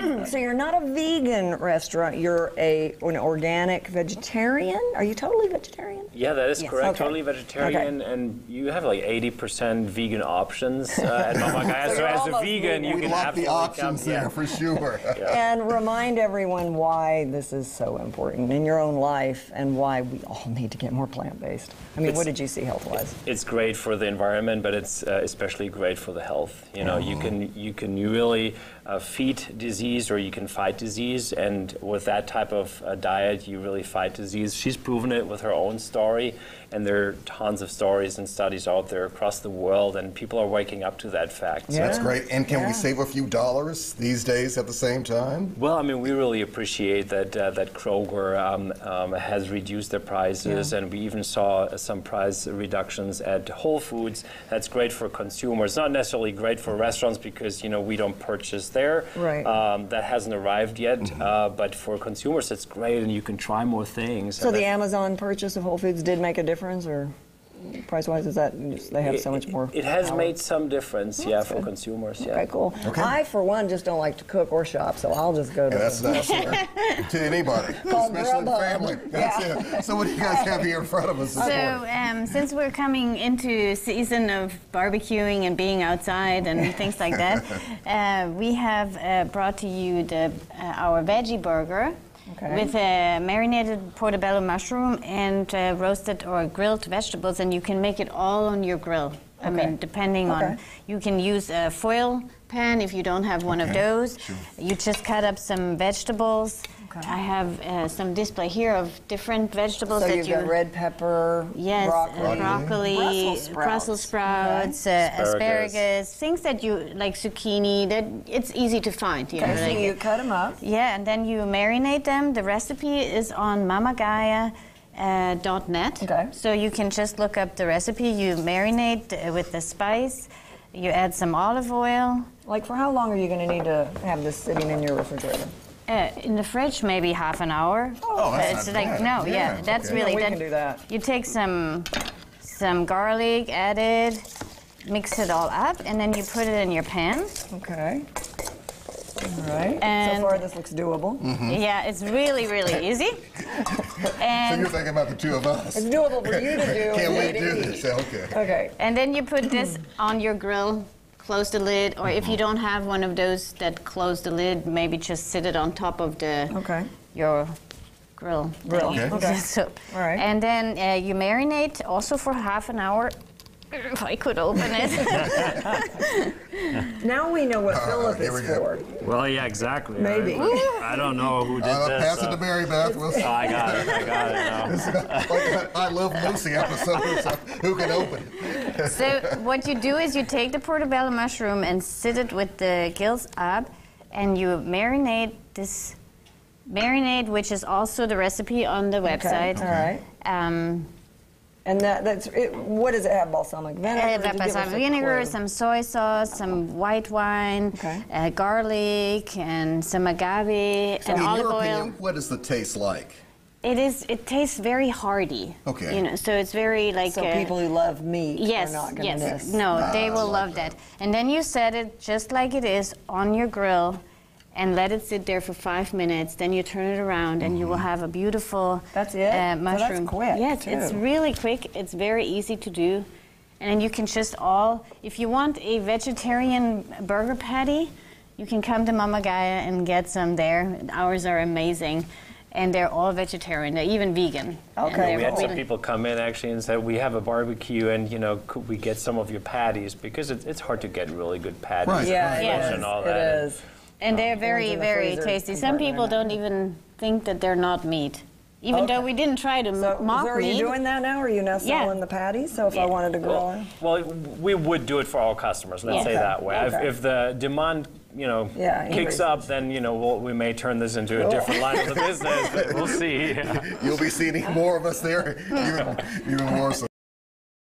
So you're not a vegan restaurant. You're an organic vegetarian. Are you totally vegetarian? Yeah, that is correct. Okay. Totally vegetarian, and you have like 80% vegan options at Mama Gaia. So as a vegan, you We can like absolutely the options there for sure. And remind everyone why this is so important in your own life and why we all need to get more plant-based. I mean, what did you see health-wise? It's great for the environment, but it's especially great for the health. You know, you can really feed disease, or you can fight disease, and with that type of diet, you really fight disease. She's proven it with her own story, and there are tons of stories and studies out there across the world, and people are waking up to that fact. Yeah. That's great. And can we save a few dollars these days at the same time? Well, I mean, we really appreciate that that Kroger has reduced their prices, and we even saw some price reductions at Whole Foods. That's great for consumers. Not necessarily great for restaurants because, you know, we don't purchase there. Right. That hasn't arrived yet, but for consumers, it's great, and you can try more things. So the Amazon purchase of Whole Foods did make a difference, or price-wise, is that they have so much more? It has power? made some difference, That's for good. consumers. Yeah. Okay, cool. Okay. I, for one, just don't like to cook or shop, so I'll just go to That's to anybody, Called especially the Grubhub. family. That's it. So what do you guys have here in front of us this morning? So, since we're coming into season of barbecuing and being outside and things like that, we have brought to you our veggie burger. Okay. With marinated portobello mushroom and roasted or grilled vegetables, and you can make it all on your grill. I mean, depending on, you can use a foil pan if you don't have one of those. Sure. You just cut up some vegetables. Okay. I have some display here of different vegetables So that you've got red pepper, Yes, broccoli, Brussels sprouts, asparagus, things that you like, zucchini, that it's easy to find. You know, Okay, so like you cut them up. yeah, and then you marinate them. The recipe is on mamagaia.net. Okay. So you can just look up the recipe. You marinate with the spice. You add some olive oil. Like, for how long are you going to need to have this sitting in your refrigerator? In the fridge, maybe half an hour. Oh, that's It's not like bad. Yeah, that's okay. really Yeah, we can do that. You take some garlic, add it, mix it all up, and then you put it in your pan. Okay. All right. And so far, this looks doable. Yeah, it's really, really easy. So And you're thinking about the two of us. It's doable for you to do. Can and we me to do eat. this? Okay. Okay. And then you put this on your grill, close the lid, or if you don't have one of those that close the lid, maybe just sit it on top of your grill. Okay. So, All right. And then you marinate also for half an hour. If I could open it. Now we know what Philip here is we go. for. Well, yeah, exactly. Maybe. I don't know who did this. Pass it to Mary Beth. We'll see. Oh, I got it now. Like I Love Lucy episode. So who can open it? So what you do is you take the portobello mushroom and sit it with the gills up, and you marinate this marinade, which is also the recipe on the website. All right. And that's it. What does it have? Balsamic vinegar? Did you give us Balsamic a vinegar, clue? some soy sauce, some white wine, garlic, and some agave, and In olive your oil. opinion, what does the taste like? It tastes very hearty. Okay. You know, so it's very like. So people who love meat Yes, are not going to yes. miss. No, they will like love that. And then you set it just like it is on your grill and let it sit there for 5 minutes. Then you turn it around and you will have a beautiful That's it? So that's mushroom. quick, Yes, it's too. really quick. It's very easy to do. And then you can just if you want a vegetarian burger patty, you can come to Mama Gaia and get some there. Ours are amazing. And they're all vegetarian. They're even vegan. Okay. We had some really- people come in actually and said, we have a barbecue and, you know, could we get some of your patties? Because it's hard to get really good patties. Right. Yeah, and it fresh is. and all It that. is. And they're ones very, in the very freezer tasty. Some people don't even think that they're not meat. Even though we didn't try to So, mock are meat. you doing that now? Are you now Yeah. selling the patties? So if I wanted to grill it? Well, we would do it for all customers, let's say that way. Okay. If the demand, you know, Yeah, kicks increases. up, then, you know, we may turn this into a different line of the business. But we'll see. You'll be seeing more of us there, even more so.